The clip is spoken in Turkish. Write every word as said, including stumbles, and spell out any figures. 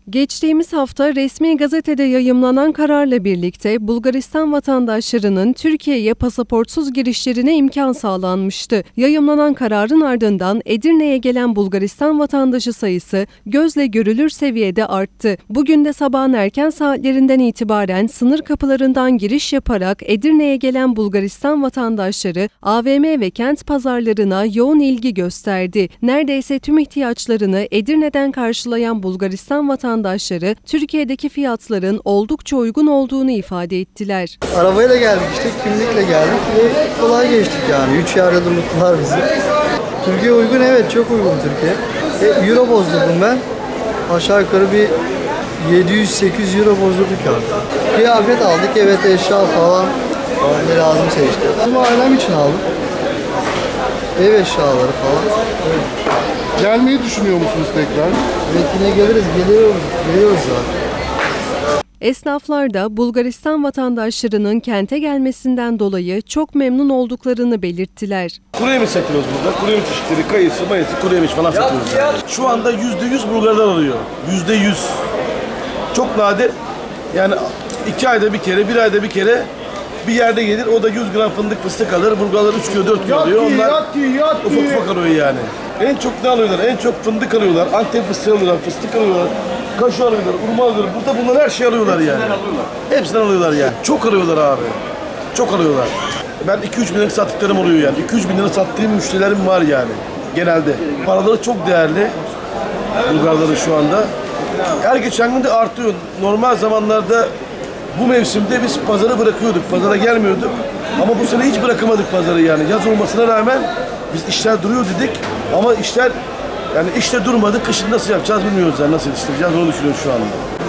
Geçtiğimiz hafta resmi gazetede yayımlanan kararla birlikte Bulgaristan vatandaşlarının Türkiye'ye pasaportsuz girişlerine imkan sağlanmıştı. Yayımlanan kararın ardından Edirne'ye gelen Bulgaristan vatandaşı sayısı gözle görülür seviyede arttı. Bugün de sabahın erken saatlerinden itibaren sınır kapılarından giriş yaparak Edirne'ye gelen Bulgaristan vatandaşları A V M ve kent pazarlarına yoğun ilgi gösterdi. Neredeyse tüm ihtiyaçlarını Edirne'den karşılayan Bulgaristan vatandaşları Türkiye'deki fiyatların oldukça uygun olduğunu ifade ettiler. Arabayla geldik işte, kimlikle geldik ve kolay geçtik yani. Üç yarıda mutlular bizi. Türkiye uygun, evet çok uygun Türkiye. E, euro bozdurdum ben. Aşağı yukarı bir yedi yüz sekiz yüz euro bozdurduk yani. Kıyafet aldık, evet eşya falan. Ne lazımsa işte. Ama ailem için aldım. Ev eşyaları falan. Evet. Gelmeyi düşünüyor musunuz tekrar? Evet, yine geliriz, geliyoruz, geliyoruz zaten. Esnaflar da Bulgaristan vatandaşlarının kente gelmesinden dolayı çok memnun olduklarını belirttiler. Kuru yemiş satıyoruz burada. Kuru yemiş çeşitleri, kayısı, mayısı, kuru yemiş falan satıyoruz. Şu anda yüzde yüz Bulgarlar alıyor. Yüzde yüz. Çok nadir. Yani iki ayda bir kere, bir ayda bir kere bir yerde gelir. O da yüz gram fındık fıstık alır. Bulgarlar üç kilo, dört kilo alıyor. Onlar ufak ufak alıyor yani. En çok ne alıyorlar? En çok fındık alıyorlar. Antep fıstığı alıyorlar, fıstık alıyorlar. Kaşu alıyorlar, urma alıyorlar. Burada bunlar her şeyi alıyorlar yani. Hepsinden alıyorlar yani. Çok alıyorlar abi. Çok alıyorlar. Ben iki üç bin lira sattıklarım oluyor yani. iki üç bin lira sattığım müşterilerim var yani. Genelde. Paraları çok değerli. Bulgarların şu anda. Her geçen gün de artıyor. Normal zamanlarda bu mevsimde biz pazarı bırakıyorduk. Pazara gelmiyorduk. Ama bu sene hiç bırakamadık pazarı yani. Yaz olmasına rağmen biz işler duruyor dedik. Ama işler yani işte durmadı. Kışın nasıl yapacağız bilmiyoruz yani. Nasıl yetiştireceğiz onu düşünüyoruz şu anda.